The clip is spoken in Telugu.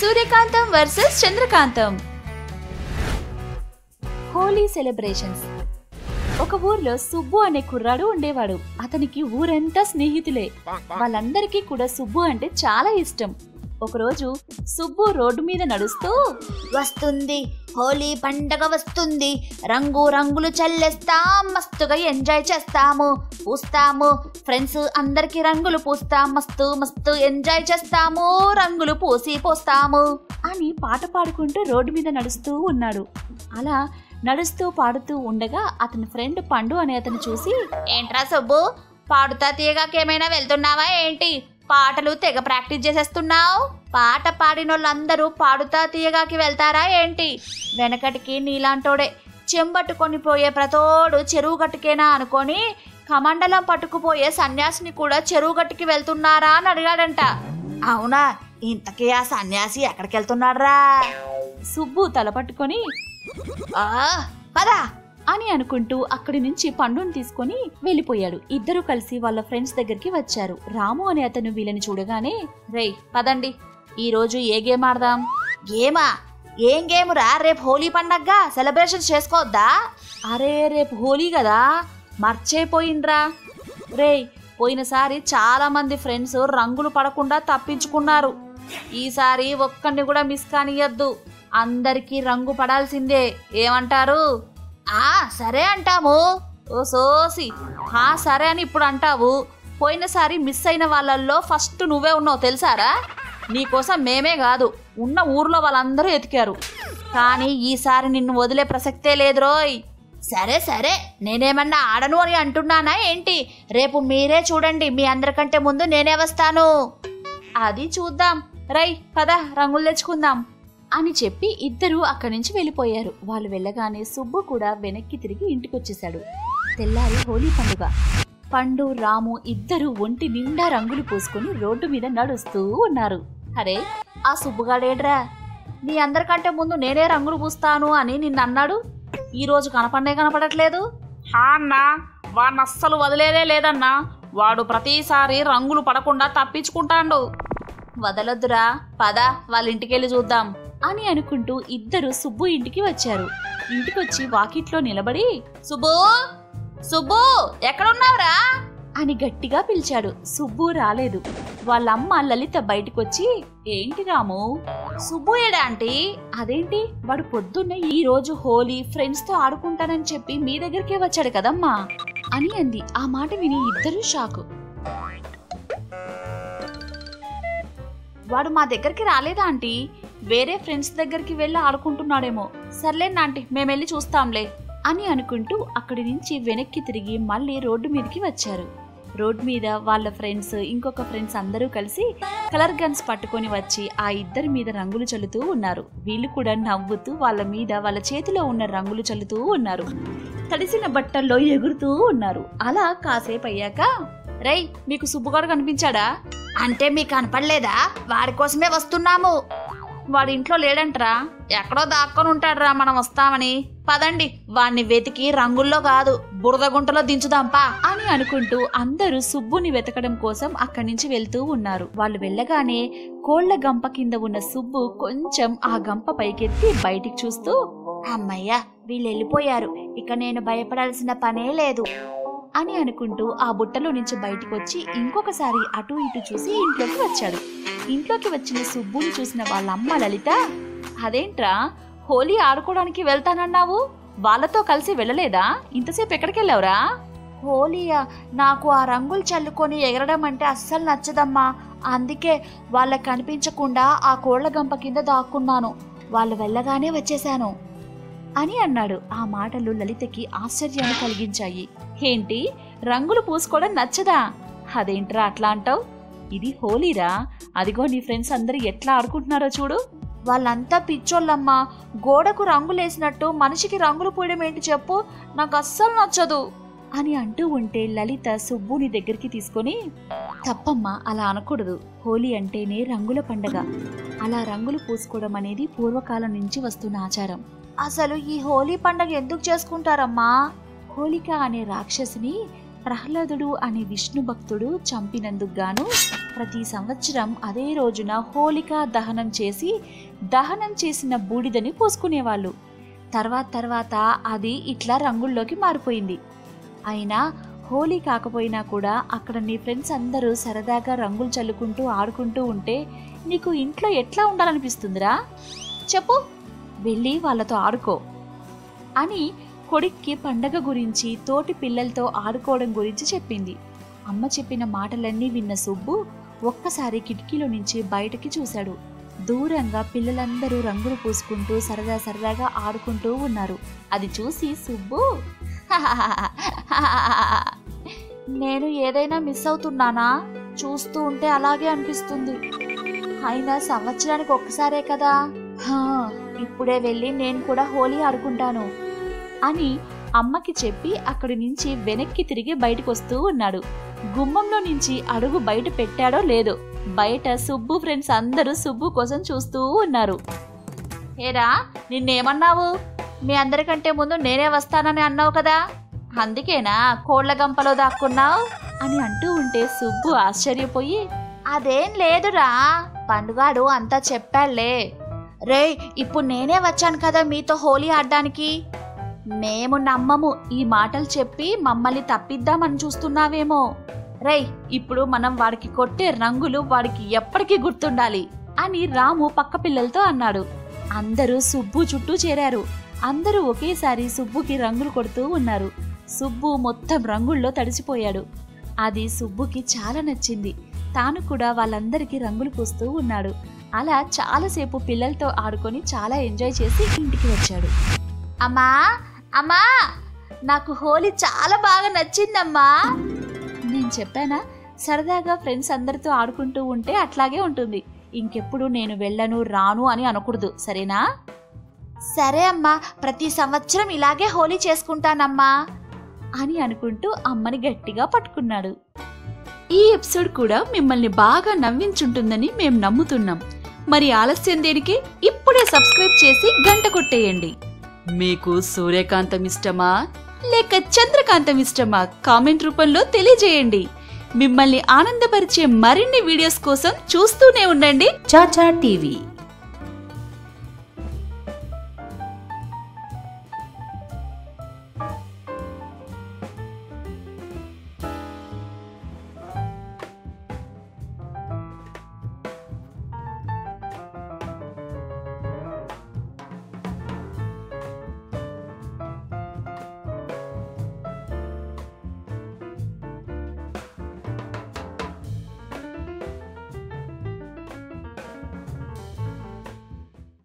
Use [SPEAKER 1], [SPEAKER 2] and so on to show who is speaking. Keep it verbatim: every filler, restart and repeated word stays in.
[SPEAKER 1] సూర్యకాంతం వర్సెస్ చంద్రకాంతం. హోలీ సెలబ్రేషన్స్. ఒక ఊర్లో సుబ్బు అనే కుర్రాడు ఉండేవాడు. అతనికి ఊరంతా స్నేహితులే. వాళ్ళందరికీ కూడా సుబ్బు అంటే చాలా ఇష్టం. ఒకరోజు సుబ్బు రోడ్డు మీద నడుస్తూ,
[SPEAKER 2] వస్తుంది హోలీ పండగ వస్తుంది, రంగు రంగులు చల్లేస్తాం, మస్తుగా ఎంజాయ్ చేస్తాము, పూస్తాము, ఫ్రెండ్స్ అందరికి రంగులు పూస్తాం, మస్తు మస్తు ఎంజాయ్ చేస్తాము, రంగులు పూసి పోస్తాము
[SPEAKER 1] అని పాట పాడుకుంటూ రోడ్డు మీద నడుస్తూ ఉన్నాడు. అలా నడుస్తూ పాడుతూ ఉండగా అతని ఫ్రెండ్ పండు అనే అతను చూసి,
[SPEAKER 2] ఏంట్రా సుబ్బు, పాడుతా తీయగాకేమైనా వెళ్తున్నావా ఏంటి? పాటలు తెగ ప్రాక్టీస్ చేసేస్తున్నావు. పాట పాడినోళ్ళందరూ పాడుతా తీయగాకి వెళ్తారా ఏంటి? వెనకటికి నీలాంటోడే చెంబట్టుకొని పోయే ప్రతోడు చెరువు గట్టుకేనా అనుకొని కమండలం పట్టుకుపోయే సన్యాసిని కూడా చెరువు గట్టుకి వెళ్తున్నారా అని అడిగాడంట. అవునా, ఇంతకీ ఆ సన్యాసి ఎక్కడికి వెళ్తున్నాడ్రా?
[SPEAKER 1] సుబ్బు తల పట్టుకొని
[SPEAKER 2] ఆ పదా
[SPEAKER 1] అని అనుకుంటూ అక్కడి నుంచి పండుని తీసుకొని వెళ్ళిపోయాడు. ఇద్దరు కలిసి వాళ్ళ ఫ్రెండ్స్ దగ్గరికి వచ్చారు. రాము అనే అతను వీళ్ళని చూడగానే,
[SPEAKER 2] రేయ్ పదండి, ఈ రోజు ఏ గేమ్ ఆడదాం? గేమా? ఏం గేమ్ రా? రేపు హోలీ పండగగా సెలబ్రేషన్స్ చేసుకోవద్దా?
[SPEAKER 1] అరే రేపు హోలీ కదా, మర్చిపోయిండ్రా. రేయ్ పోయినసారి చాలా మంది ఫ్రెండ్స్ రంగులు పడకుండా తప్పించుకున్నారు. ఈసారి ఒక్కడిని కూడా మిస్ కానియద్దు, అందరికీ రంగు పడాల్సిందే. ఏమంటారు?
[SPEAKER 2] ఆ సరే అంటాము.
[SPEAKER 1] ఓ సోసి, హా సరే అని ఇప్పుడు అంటావు. పోయినసారి మిస్ అయిన వాళ్ళల్లో ఫస్ట్ నువ్వే ఉన్నావు తెలుసారా? నీకోసం మేమే కాదు, ఉన్న ఊర్లో వాళ్ళందరూ ఎతికారు. కానీ ఈసారి నిన్ను వదిలే ప్రసక్తే లేదు రోయ్.
[SPEAKER 2] సరే సరే, నేనేమన్నా ఆడను అని అంటున్నానా ఏంటి? రేపు మీరే చూడండి, మీ అందరికంటే ముందు నేనే వస్తాను.
[SPEAKER 1] అది చూద్దాం. రై పద రంగులు తెచ్చుకుందాం అని చెప్పి ఇద్దరూ అక్కడి నుంచి వెళ్ళిపోయారు. వాళ్ళు వెళ్ళగానే సుబ్బు కూడా వెనక్కి తిరిగి ఇంటికొచ్చేశాడు. తెల్లారి హోలీ పండుగ. పండు రాము ఇద్దరు ఒంటి నిండా రంగులు పూసుకుని రోడ్డు మీద నడుస్తూ ఉన్నారు. అరే ఆ సుబ్బుగాడేడ్రా,
[SPEAKER 2] నీ అందరికంటే ముందు నేనే రంగులు పూస్తాను అని నిన్ను అన్నాడు. ఈ రోజు కనపడే కనపడట్లేదు.
[SPEAKER 1] హా అన్నా, వాడిని అస్సలు వదిలేదే లేదన్నా. వాడు ప్రతిసారి రంగులు పడకుండా తప్పించుకుంటాడు.
[SPEAKER 2] వదలొద్దురా, పద వాళ్ళ ఇంటికెళ్ళి చూద్దాం
[SPEAKER 1] అని అనుకుంటూ ఇద్దరు సుబ్బు ఇంటికి వచ్చారు. ఇంటికొచ్చి వాకిట్లో నిలబడి,
[SPEAKER 2] సుబ్బు సుబ్బు ఎక్కడున్నావురా
[SPEAKER 1] అని గట్టిగా పిలిచాడు. సుబ్బు రాలేదు. వాళ్ళమ్మ లలిత బయటకొచ్చి, ఏంటి రాము,
[SPEAKER 2] సుబ్బు ఏడా ఆంటీ?
[SPEAKER 1] అదేంటి, వాడు పొద్దున్నే ఈ రోజు హోలీ ఫ్రెండ్స్ తో ఆడుకుంటానని చెప్పి మీ దగ్గరికే వచ్చాడు కదమ్మా అని అంది. ఆ మాట విని ఇద్దరు షాకు. వాడు మా దగ్గరికి రాలేదా ఆంటీ? వేరే ఫ్రెండ్స్ దగ్గరికి వెళ్ళి ఆడుకుంటున్నాడేమో. సర్లేండి ఆంటీ, మేమెళ్ళి చూస్తాంలే అని అనుకుంటూ అక్కడి నుంచి వెనక్కి తిరిగి మళ్ళీ రోడ్డు మీదకి వచ్చారు. రోడ్డు మీద వాళ్ళ ఫ్రెండ్స్ ఇంకొక ఫ్రెండ్స్ అందరూ కలిసి కలర్ గన్స్ పట్టుకొని వచ్చి ఆ ఇద్దరి మీద రంగులు చల్లుతూ ఉన్నారు. వీళ్ళు కూడా నవ్వుతూ వాళ్ళ మీద వాళ్ళ చేతిలో ఉన్న రంగులు చల్లుతూ ఉన్నారు. తడిసిన బట్టల్లో ఎగురుతూ ఉన్నారు. అలా కాసేపు అయ్యాక, రై మీకు సుబ్బుగాడు కనిపించాడా?
[SPEAKER 2] అంటే మీకు కనపడలేదా? వాడి కోసమే వస్తున్నాము.
[SPEAKER 1] వాడి ఇంట్లో లేడంట్రా,
[SPEAKER 2] ఎక్కడో దాక్కొని ఉంటాడురా, మనం వస్తామని. పదండి, వాడిని వెతికి రంగుల్లో కాదు బురద గుంటలో దించుదాంపా
[SPEAKER 1] అని అనుకుంటూ అందరూ సుబ్బుని వెతకడం కోసం అక్కడి నుంచి వెళ్తూ ఉన్నారు. వాళ్ళు వెళ్ళగానే కోళ్ల గంప కింద ఉన్న సుబ్బు కొంచెం ఆ గంప పైకెత్తి బయటికి చూస్తూ,
[SPEAKER 2] అమ్మయ్య వీళ్ళు వెళ్ళిపోయారు, ఇక నేను భయపడాల్సిన పనే లేదు
[SPEAKER 1] అని అనుకుంటూ ఆ బుట్టలో నుంచి బయటకు వచ్చి ఇంకొకసారి అటు ఇటు చూసి ఇంట్లోకి వచ్చాడు. ఇంట్లోకి వచ్చిన సుబ్బుని చూసిన వాళ్ళమ్మ లలిత, అదేంట్రా హోలీ ఆడుకోవడానికి వెళ్తానన్నావు, వాళ్ళతో కలిసి వెళ్ళలేదా? ఇంతసేపు ఎక్కడికి వెళ్ళావురా?
[SPEAKER 2] హోలీయా, నాకు ఆ రంగులు చల్లుకొని ఎగరడం అంటే అస్సలు నచ్చదమ్మా. అందుకే వాళ్ళకి కనిపించకుండా ఆ కోళ్ల గంప కింద దాక్కున్నాను. వాళ్ళు వెళ్ళగానే వచ్చేశాను
[SPEAKER 1] అని అన్నాడు. ఆ మాటలు లలితకి ఆశ్చర్యాన్ని కలిగించాయి. ఏంటి, రంగులు పూసుకోవడం నచ్చదా? అదేంట్రా అట్లా అంటావు? ఇది హోలీరా, అదిగో నీ ఫ్రెండ్స్ అందరూ ఎట్లా ఆడుకుంటున్నారో చూడు.
[SPEAKER 2] వాళ్ళంతా పిచ్చోళ్ళమ్మా. గోడకు రంగులేసినట్టు మనిషికి రంగులు పూయడం ఏంటి చెప్పు? నాకు అస్సలు నచ్చదు
[SPEAKER 1] అని అంటూ ఉంటే లలిత సుబ్బుని దగ్గరికి తీసుకొని, తప్పమ్మా, అలా అనకూడదు. హోలీ అంటేనే రంగుల పండగ. అలా రంగులు పూసుకోవడం అనేది పూర్వకాలం నుంచి వస్తున్న ఆచారం.
[SPEAKER 2] అసలు ఈ హోలీ పండగ ఎందుకు చేసుకుంటారమ్మా?
[SPEAKER 1] హోలిక అనే రాక్షసిని ప్రహ్లాదుడు అనే విష్ణు భక్తుడు చంపినందుకు గాను ప్రతి సంవత్సరం అదే రోజున హోలికా దహనం చేసి దహనం చేసిన బూడిదని పోసుకునేవాళ్ళు. తర్వాత తర్వాత అది ఇట్లా రంగుల్లోకి మారిపోయింది. అయినా హోలీ కాకపోయినా కూడా అక్కడ నీ ఫ్రెండ్స్ అందరూ సరదాగా రంగులు చల్లుకుంటూ ఆడుకుంటూ ఉంటే నీకు ఇంట్లో ఎట్లా ఉండాలనిపిస్తుందిరా? చెప్పు, వెళ్ళి వాళ్ళతో ఆడుకో అని కొడుక్కి పండగ గురించి, తోటి పిల్లలతో ఆడుకోవడం గురించి చెప్పింది. అమ్మ చెప్పిన మాటలన్నీ విన్న సుబ్బు ఒక్కసారి కిటికీలో నుంచి బయటకి చూశాడు. దూరంగా పిల్లలందరూ రంగులు పూసుకుంటూ సరదా సరదాగా ఆడుకుంటూ ఉన్నారు. అది చూసి సుబ్బు, నేను ఏదైనా మిస్ అవుతున్నానా? చూస్తూ ఉంటే అలాగే అనిపిస్తుంది. అయినా సంవత్సరానికి ఒక్కసారే కదా, ఇప్పుడే వెళ్ళి నేను కూడా హోలీ ఆడుకుంటాను అని అమ్మకి చెప్పి అక్కడి నుంచి వెనక్కి తిరిగి బయటకు వస్తూ ఉన్నాడు. గుమ్మంలో నుంచి అడుగు బయట పెట్టాడో లేదో, బయట సుబ్బు ఫ్రెండ్స్ అందరూ సుబ్బు కోసం చూస్తూ ఉన్నారు. ఏరా, నిన్నేమన్నావు? మీ అందరికంటే ముందు నేనే వస్తానని అన్నావు కదా, అందుకేనా కోళ్ల గంపలో దాక్కున్నావు అని అంటూ ఉంటే సుబ్బు ఆశ్చర్యపోయి, అదేం లేదురా, పండుగాడు అంతా చెప్పాళ్లే. రే, ఇప్పుడు నేనే వచ్చాను కదా మీతో హోలీ ఆడడానికి. మేము నమ్మము, ఈ మాటలు చెప్పి మమ్మల్ని తప్పిద్దామని చూస్తున్నావేమో. రై, ఇప్పుడు మనం వాడికి కొట్టే రంగులు వాడికి ఎప్పటికీ గుర్తుండాలి అని రాము పక్క పిల్లలతో అన్నాడు. అందరూ సుబ్బు చుట్టూ చేరారు. అందరూ ఒకేసారి సుబ్బుకి రంగులు కొడుతూ ఉన్నారు. సుబ్బు మొత్తం రంగుల్లో తడిసిపోయాడు. అది సుబ్బుకి చాలా నచ్చింది. తాను కూడా వాళ్ళందరికీ రంగులు పూస్తూ ఉన్నాడు. అలా చాలాసేపు పిల్లలతో ఆడుకొని చాలా ఎంజాయ్ చేసి ఇంటికి వచ్చాడు.
[SPEAKER 2] అమ్మా అమ్మా, నాకు హోలీ చాలా బాగా నచ్చిందమ్మా.
[SPEAKER 1] నేను చెప్పానా, సరదాగా ఫ్రెండ్స్ అందరితో ఆడుకుంటూ ఉంటే అట్లాగే ఉంటుంది. ఇంకెప్పుడు నేను వెళ్ళను రాను అని అనకూడదు, సరేనా?
[SPEAKER 2] సరే అమ్మా, ప్రతి సంవత్సరం ఇలాగే హోలీ చేసుకుంటానమ్మా
[SPEAKER 1] అని అనుకుంటూ అమ్మని గట్టిగా పట్టుకున్నాడు. ఈ ఎపిసోడ్ కూడా మిమ్మల్ని బాగా నవ్వించుంటుందని మేం నమ్ముతున్నాం. మరి ఆలస్యం దేనికి? ఇప్పుడే సబ్స్క్రైబ్ చేసి గంట కొట్టేయండి. మీకు సూర్యకాంతం ఇష్టమా లేక చంద్రకాంతం ఇష్టమా? కామెంట్ రూపంలో తెలియజేయండి. మిమ్మల్ని ఆనందపరిచే మరిన్ని వీడియోస్ కోసం చూస్తూనే ఉండండి చాచా టీవీ.